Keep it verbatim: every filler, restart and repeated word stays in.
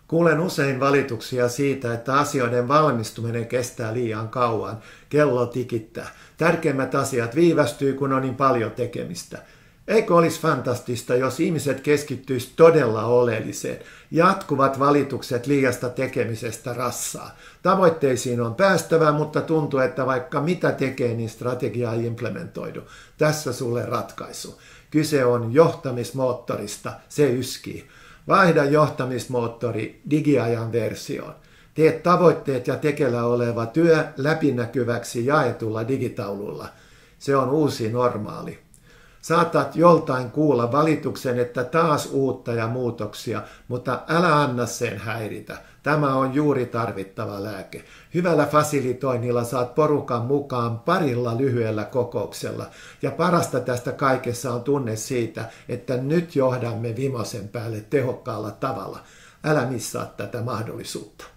Kuulen usein valituksia siitä, että asioiden valmistuminen kestää liian kauan. Kello tikittää. Tärkeimmät asiat viivästyy, kun on niin paljon tekemistä. Eikö olisi fantastista, jos ihmiset keskittyisivät todella oleelliseen? Jatkuvat valitukset liiasta tekemisestä rassaa. Tavoitteisiin on päästävä, mutta tuntuu, että vaikka mitä tekee, niin strategia ei implementoidu. Tässä sulle ratkaisu. Kyse on johtamismoottorista. Se yskii. Vaihda johtamismoottori digiajan versioon. Tee tavoitteet ja tekeillä oleva työ läpinäkyväksi jaetulla digitaululla. Se on uusi normaali. Saatat joltain kuulla valituksen, että taas uutta ja muutoksia, mutta älä anna sen häiritä. Tämä on juuri tarvittava lääke. Hyvällä fasilitoinnilla saat porukan mukaan parilla lyhyellä kokouksella. Ja parasta tästä kaikessa on tunne siitä, että nyt johdamme vimosen päälle tehokkaalla tavalla. Älä missaa tätä mahdollisuutta.